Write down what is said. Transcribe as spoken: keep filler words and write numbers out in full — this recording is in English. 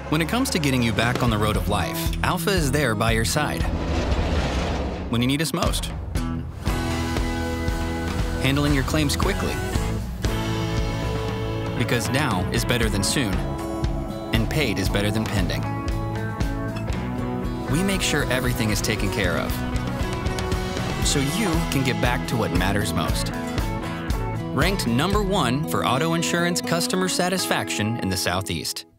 When it comes to getting you back on the road of life, Alfa is there by your side when you need us most. Handling your claims quickly, because now is better than soon, and paid is better than pending. We make sure everything is taken care of, so you can get back to what matters most. Ranked number one for auto insurance customer satisfaction in the Southeast.